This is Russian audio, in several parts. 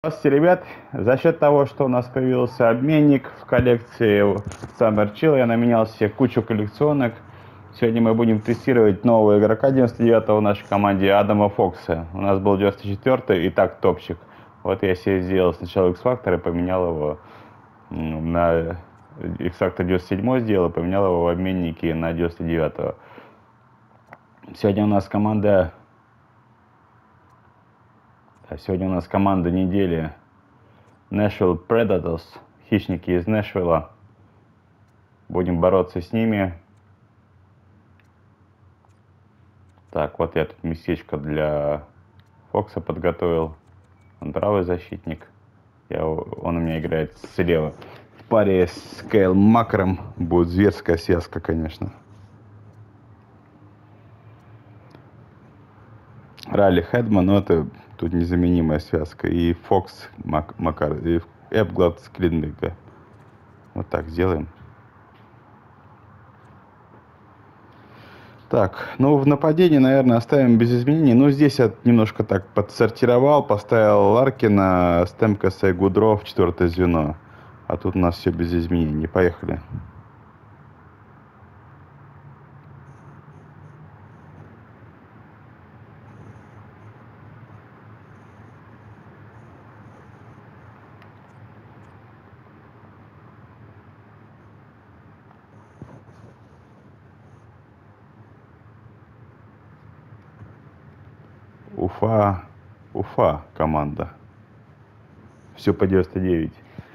Здравствуйте, ребят. За счет того, что у нас появился обменник в коллекции Summer Chill, я наменял себе кучу коллекционок. Сегодня мы будем тестировать нового игрока 99-го в нашей команде, Адама Фокса. У нас был 94-й и так топчик. Вот я себе сделал сначала X-Factor и поменял его на X-Factor 97 сделал, и поменял его в обменнике на 99-го. Сегодня у нас команда недели Nashville Predators, хищники из Нэшвилла. Будем бороться с ними. Так, вот я тут местечко для Фокса подготовил. Он правый защитник. Он у меня играет слева. В паре с Кейл Макером будет зверская связка, конечно. Ралли Хедман, но это тут незаменимая связка. И Фокс Макар, и Эпглад Скринбека. Вот так сделаем. Так, ну в нападении, наверное, оставим без изменений. Ну здесь я немножко так подсортировал, поставил Ларкина, Стемкаса и Гудро в 4-е звено. А тут у нас все без изменений. Поехали. Уфа команда. Все по 99.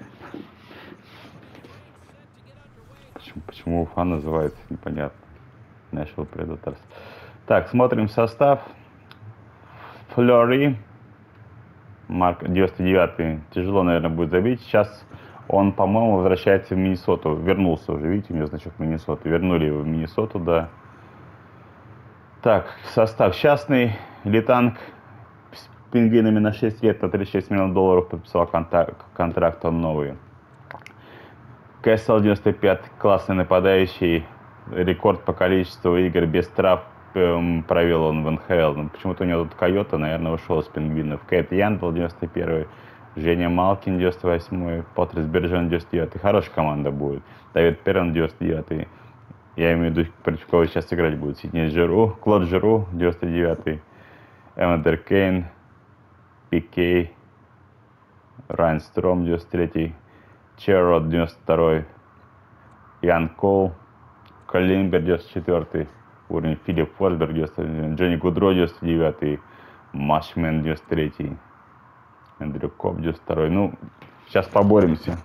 Почему Уфа называется, непонятно. Nashville Predators. Так, смотрим состав. Флори. Марк 99-й. Тяжело, наверное, будет забить. Сейчас он, по-моему, возвращается в Миннесоту. Вернулся уже, видите, у него значок Миннесоты. Вернули его в Миннесоту, да. Так, состав частный. Литанг с пингвинами на 6 лет, на 36 миллионов долларов подписал контракт, он новый. Кэссел 95, классный нападающий. Рекорд по количеству игр без травм провел он в НХЛ. Ну, почему-то у него тут Койота, наверное, ушел с пингвинов. Кэт Яндл 91, Женя Малкин 98, Патрис Бержан 99. Хорошая команда будет. Давид Перрон 99. Я имею в виду, против кого сейчас играть будет. Сидней Жиру, Клод Жиру 99, Эммандер Кейн, Пикей, Райан Стром 93, Черрод 92, Ян Кол, Калимбер 94, уровень Филипп Форсберг 91, Джонни Гудро 99, Машмен 93, Эндрю Коп 92. Ну, сейчас поборемся.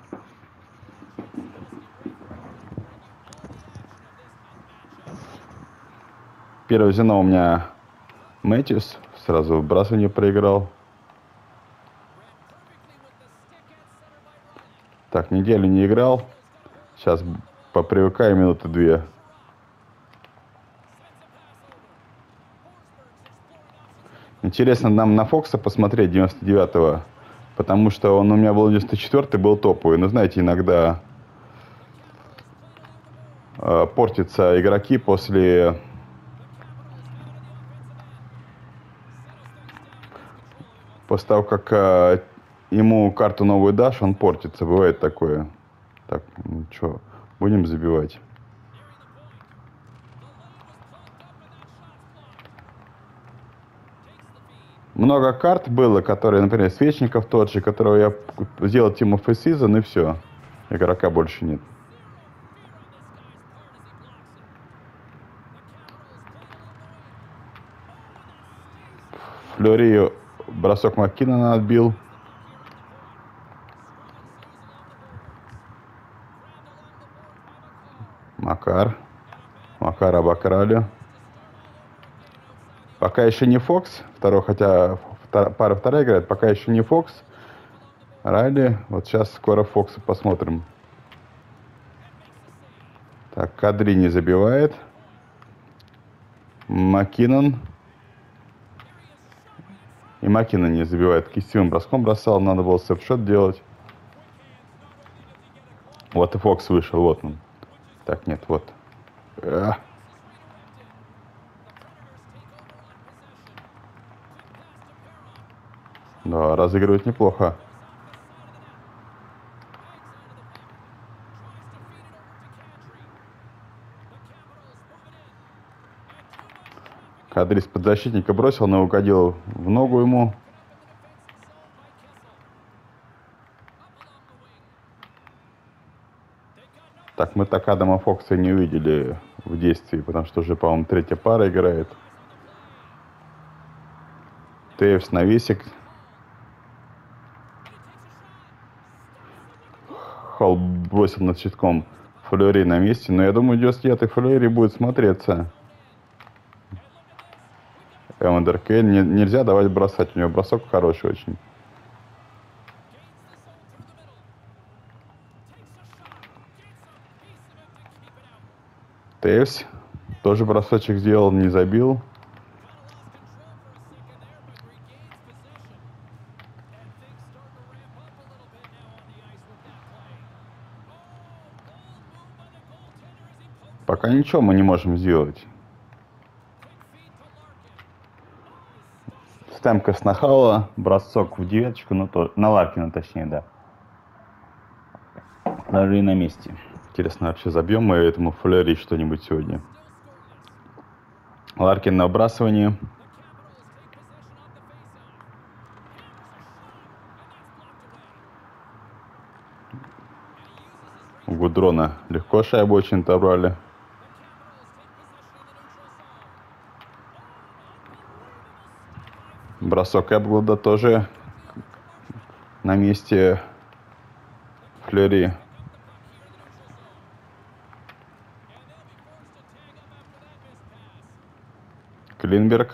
Первое звено у меня Мэтьюс. Сразу вбрасывание проиграл. Так, неделю не играл. Сейчас попривыкаю минуты 2. Интересно нам на Фокса посмотреть 99-го. Потому что он у меня был 94-й, был топовый. Но знаете, иногда портятся игроки после того, как ему карту новую дашь, он портится. Бывает такое. Так, ну что, будем забивать. Много карт было, которые, например, Свечников тот же, которого я сделал Team of the Season, и все. Игрока больше нет. Флори бросок Маккинона отбил. Макар обокрали. Пока еще не Фокс. Второй, хотя пара вторая играет. Пока еще не Фокс. Райли. Вот сейчас скоро Фокса посмотрим. Так, Кадри не забивает. Маккинон. И Маккинон не забивает. Кистевым броском бросал. Надо было сэпшот делать. Вот и Фокс вышел. Вот он. Так, нет, вот. Да, разыгрывает неплохо. Кадрис под защитника бросил, но угодил в ногу ему. Так, мы так Адама Фокса не увидели в действии, потому что уже, по-моему, третья пара играет. Тейвс навесик. Холл бросил над щитком. Флeury на месте, но я думаю, 99-й Флeury будет смотреться. Эвандер Кейн нельзя давать бросать, у него бросок хороший очень. Тейвс тоже бросочек сделал, не забил. Пока ничего мы не можем сделать. Стемка с нахала, бросок в девяточку, ну то на Ларкина точнее, да. Флeury на месте. Интересно, вообще забьем мы этому Флeury что-нибудь сегодня? Ларкин на вбрасывании. У Гудрона легко шайбу очень отобрали. Бросок Эпглуда тоже на месте Флeury. Клинберг.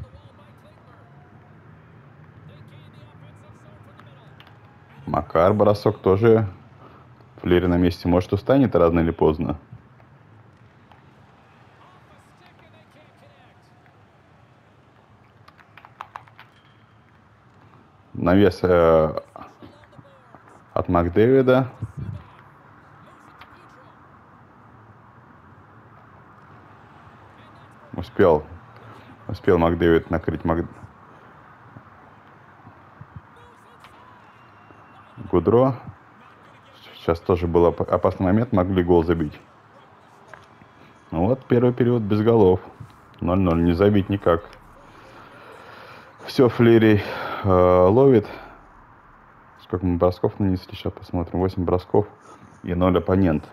Макар бросок тоже. Флeury на месте. Может, устанет рано или поздно. Навес от Макдэвида. Успел Макдэвид накрыть Гудро. Сейчас тоже был опасный момент, могли гол забить. Ну вот, первый период без голов. 0-0, не забить никак. Все, Флeury ловит. Сколько мы бросков нанесли, сейчас посмотрим. 8 бросков и 0 оппонент.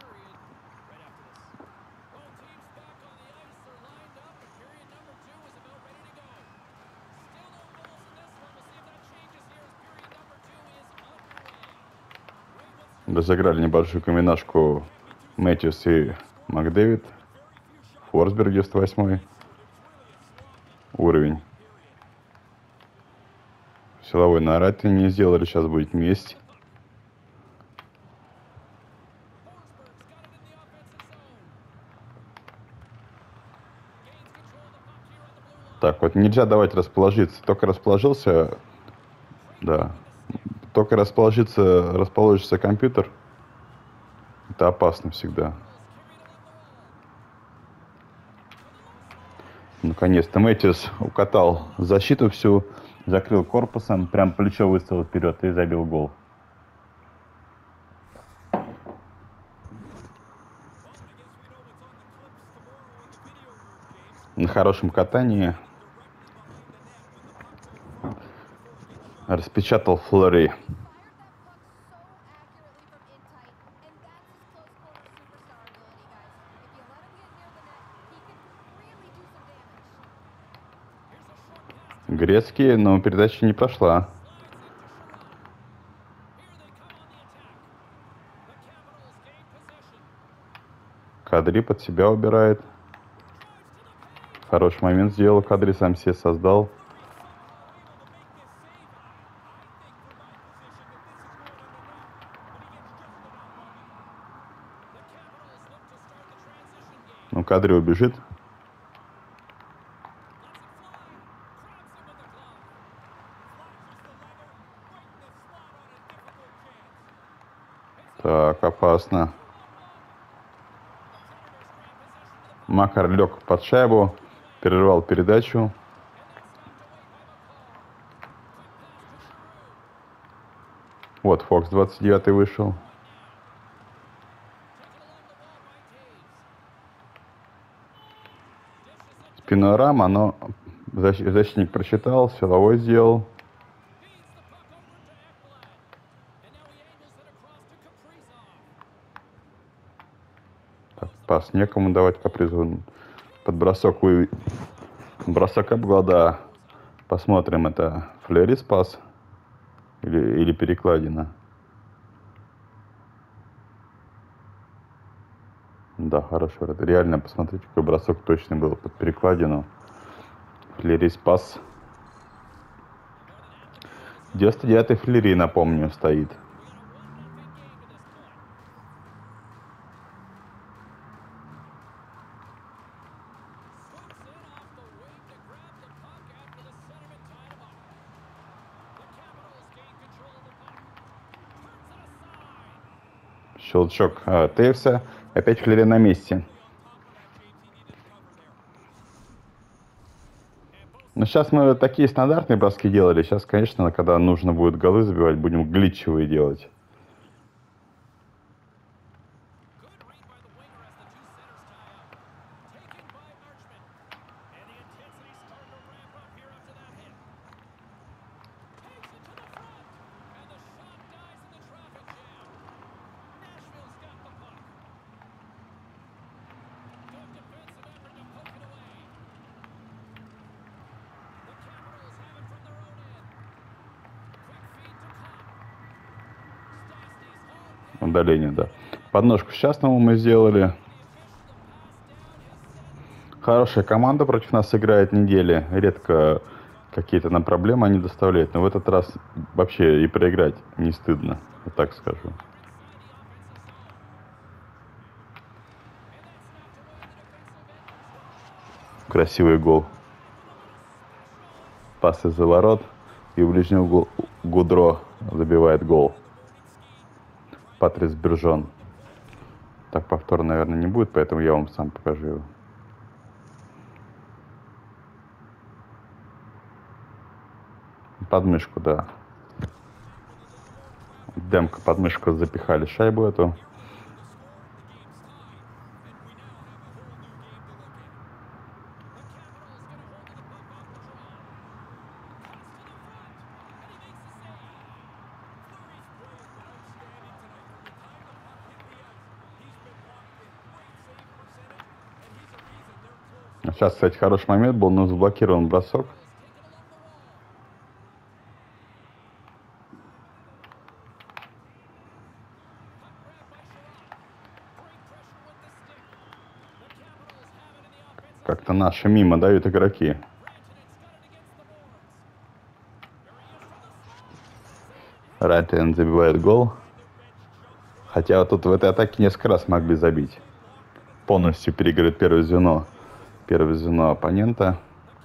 Разыграли небольшую комбинашку Мэтьюс и Макдэвид. Форсберг 98 уровень. Силовой нарати не сделали, сейчас будет месть. Так, вот нельзя давать расположиться. Только расположился, да. Только расположится компьютер. Это опасно всегда. Наконец-то Мэтьюс укатал защиту всю, закрыл корпусом, прям плечо выставил вперед и забил гол. На хорошем катании распечатал Флeury. Грецкий, но передача не прошла. Кадри под себя убирает. Хороший момент сделал. Кадри сам себе создал. Ну, Кадри убежит. Так, опасно. Макар лег под шайбу, перервал передачу. Вот Фокс 29 вышел. Пинорама, но защитник прочитал, силовой сделал. Так, пас некому давать Капризу. Под бросок бросок обглада. Посмотрим, это Флери спас или перекладина. Да, хорошо. Это реально, посмотрите, какой бросок точный был под перекладину. Флери спас. 99-й Флери, напомню, стоит. Щелчок Тейвса. Опять Флери на месте. Ну, сейчас мы такие стандартные броски делали. Сейчас, конечно, когда нужно будет голы забивать, будем глитчевые делать. Удаление, да. Подножку частному мы сделали. Хорошая команда против нас играет недели. Редко какие-то нам проблемы они доставляют. Но в этот раз вообще и проиграть не стыдно, вот так скажу. Красивый гол. Пас из-за ворот. И в ближний угол Гудро забивает гол. Патрис Бержон. Так, повтор, наверное, не будет, поэтому я вам сам покажу его. Подмышку, да. Демка под мышку запихали шайбу эту. Сейчас, кстати, хороший момент был, но заблокирован бросок. Как-то наши мимо дают игроки. Райтен забивает гол. Хотя вот тут в этой атаке несколько раз могли забить. Полностью переиграет первое звено. Первое звено оппонента.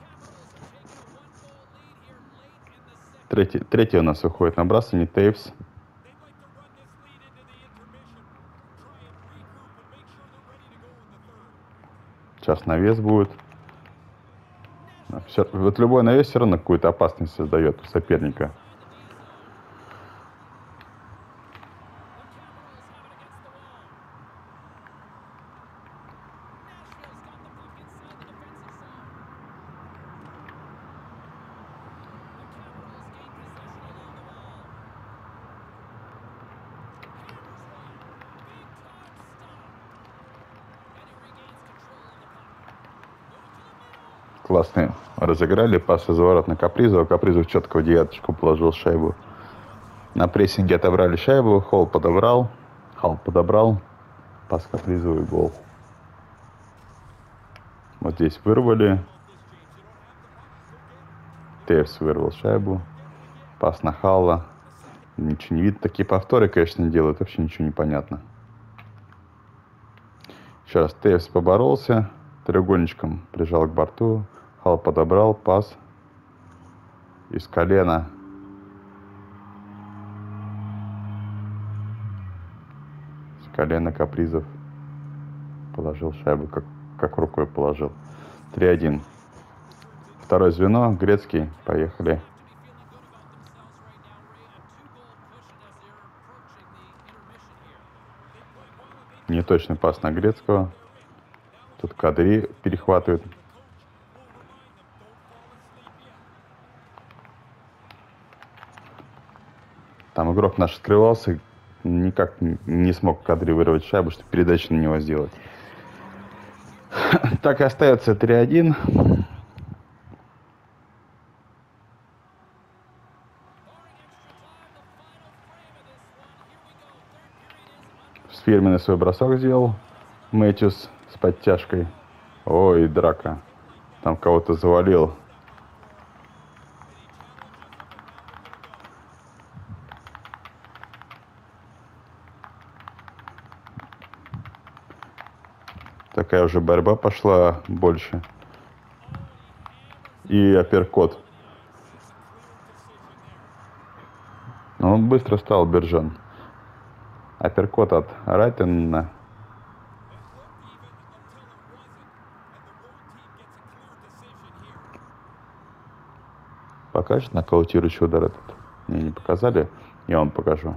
Третий у нас выходит на бросание. Тейвс. Сейчас навес будет. Вот любой навес все равно какую-то опасность создает у соперника. Классные разыграли. Пас из ворот на Капризова. Капризов четко в девяточку положил шайбу. На прессинге отобрали шайбу. Халл подобрал. Пас Капризову и гол. Вот здесь вырвали. Тейвс вырвал шайбу. Пас на Халла. Ничего не видно. Такие повторы, конечно, не делают. Вообще ничего не понятно. Еще раз. Тейвс поборолся. Треугольничком прижал к борту. Халл подобрал. Пас. Из колена. С колена Капризов положил шайбу. Как рукой положил. 3-1. Второе звено. Грецкий. Поехали. Неточный пас на Грецкого. Тут Кадри перехватывает. Там игрок наш скрывался, никак не смог кадрировать шайбу, чтобы передачу на него сделать. Так и остается 3-1. Фирменный свой бросок сделал Мэтьюс с подтяжкой. Ой, драка. Там кого-то завалил. Такая уже борьба пошла больше. И апперкот. Но он быстро стал Бержан. Апперкот от Райтена. Покажет нокаутирующий удар этот? Мне не показали. Я вам покажу.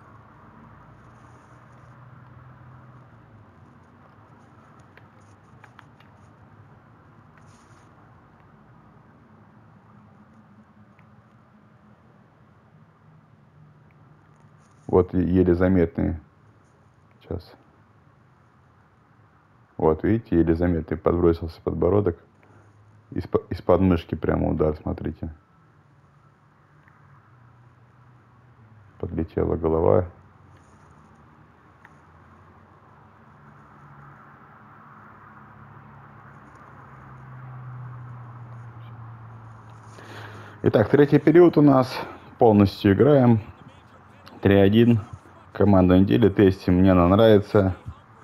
Вот еле заметный. Сейчас. Вот, видите, еле заметный. Подбросился подбородок. Из подмышки прямо удар, смотрите. Подлетела голова. Итак, третий период у нас. Полностью играем. 3-1. Команда недели. Тестим. Мне она нравится.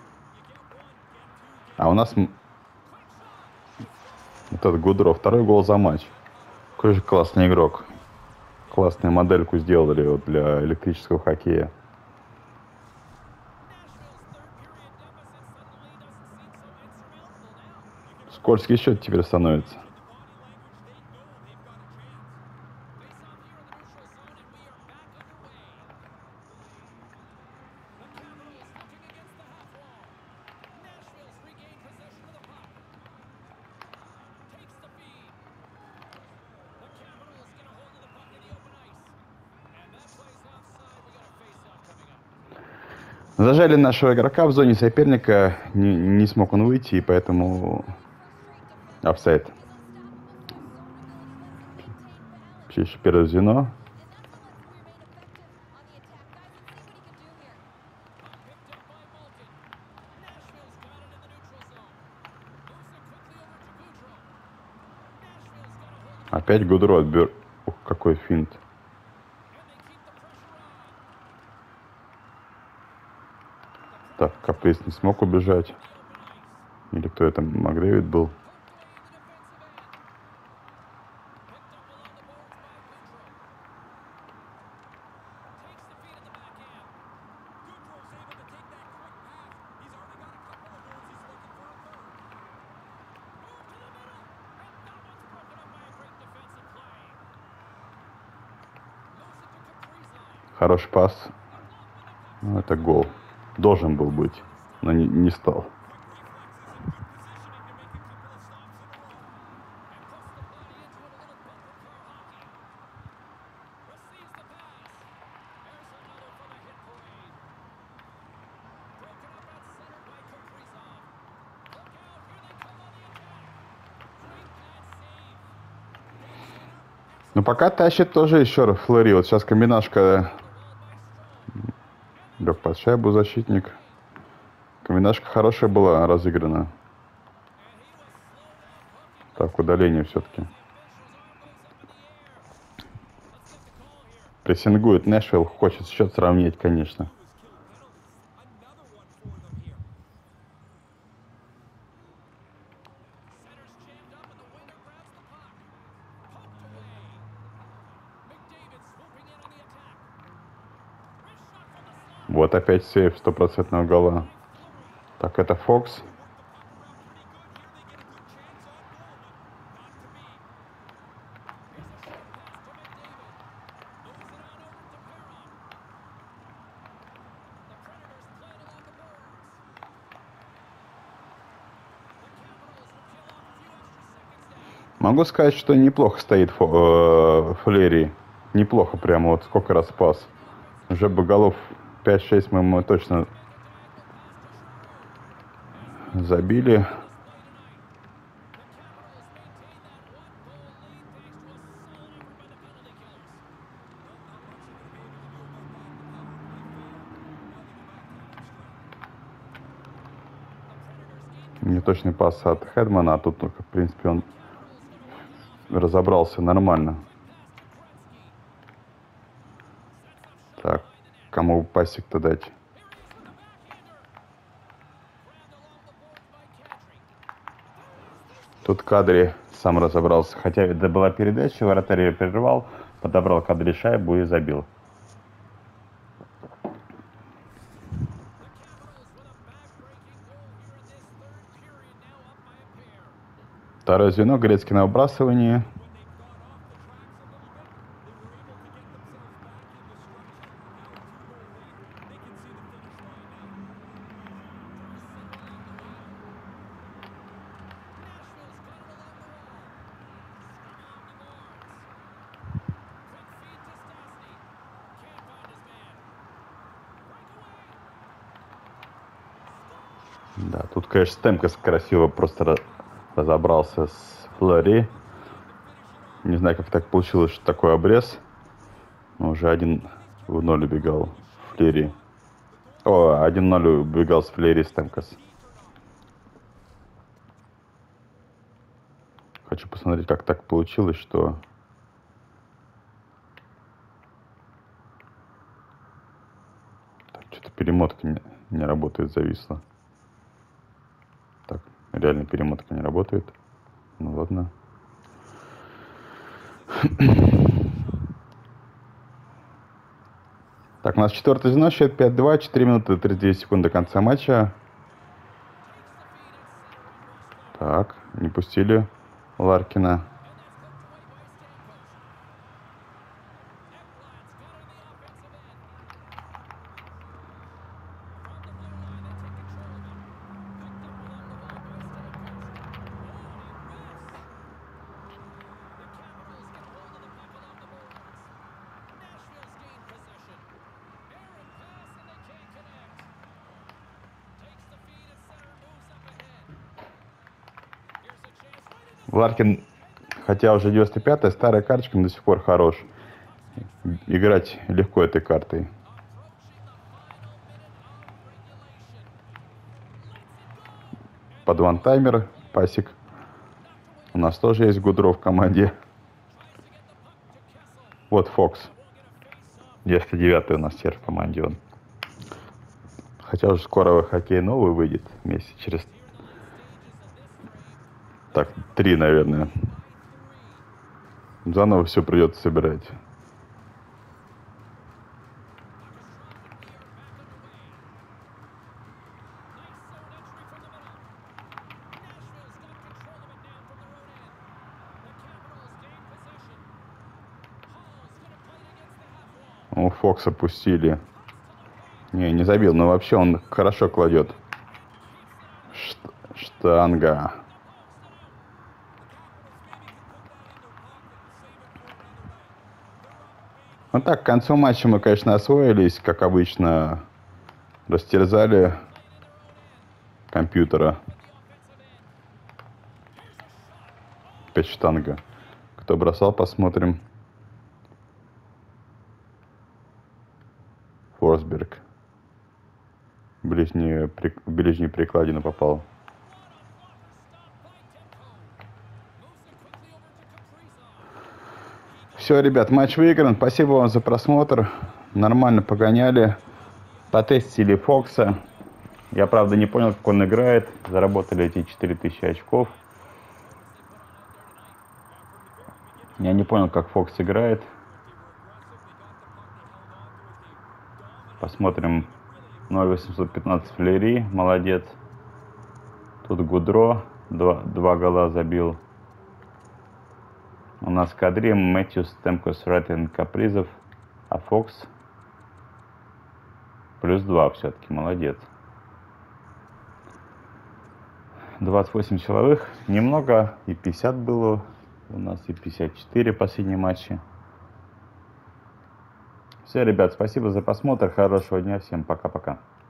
А у нас этот Гудро. Второй гол за матч. Какой же классный игрок. Классную модельку сделали вот для электрического хоккея. Скользкий счет теперь становится. Зажали нашего игрока в зоне соперника. Не смог он выйти, и поэтому офсайд. Еще первое звено. Опять Гудро отбер. Ух, какой финт. Так, Каприз не смог убежать. Или кто это? Макдэвид был. Хороший пас. Ну, это гол. Должен был быть, но не стал. Но пока тащит тоже еще Флори. Вот сейчас комбинашка. Лег под шайбу защитник. Комбинашка хорошая была разыграна. Так, удаление все-таки. Прессингует Нэшвилл. Хочет счет сравнять, конечно. Вот опять сейф 100% гола. Так, это Фокс. Могу сказать, что неплохо стоит Флери. Неплохо прямо, вот сколько раз пас. Уже бы голов 5-6 мы точно забили. Неточный пас от Хедмана, а тут только, в принципе, он разобрался нормально. Так, кому пасик-то дать? Тут Кадри сам разобрался. Хотя это была передача, вратарь ее прервал, подобрал Кадри шайбу и забил. Второе звено, Грецкий на выбрасывании. Да, тут, конечно, Стемкос красиво просто разобрался с Флори. Не знаю, как так получилось, что такой обрез. Но уже 1-0 убегал Флери. 1-0 убегал с Флери Стемкос. Хочу посмотреть, как так получилось, что... Так, что-то перемотка не работает, зависла. Так, реально перемотка не работает. Ну ладно. Так, у нас четвертое звено, счет 5-2, 4 минуты 39 секунд до конца матча. Так, не пустили Ларкина. Ларкин, хотя уже 95-я, старая карточка, но до сих пор хорош. Играть легко этой картой. Под вантаймер пасик. У нас тоже есть Гудро в команде. Вот Фокс. 99-й у нас теперь в команде он. Хотя уже скоро хоккей новый выйдет. Месяц через... Так, 3, наверное. Заново все придется собирать. У Фокса пустили. Не забил, но вообще он хорошо кладет. Штанга. Ну так, к концу матча мы, конечно, освоились, как обычно, растерзали компьютера. Опять штанга. Кто бросал, посмотрим. Форсберг. Ближнюю перекладину попал. Все, ребят, матч выигран. Спасибо вам за просмотр. Нормально погоняли. Потестили Фокса. Я, правда, не понял, как он играет. Заработали эти 4000 очков. Я не понял, как Фокс играет. Посмотрим. 0,815 Флери. Молодец. Тут Гудро. Два гола забил. У нас Кадри, Мэтьюс, Стемкос, Райтен, Капризов. А Фокс +2 все-таки. Молодец. 28 силовых. Немного. И 50 было. У нас и 54 последние матчи. Все, ребят, спасибо за просмотр. Хорошего дня всем. Пока-пока.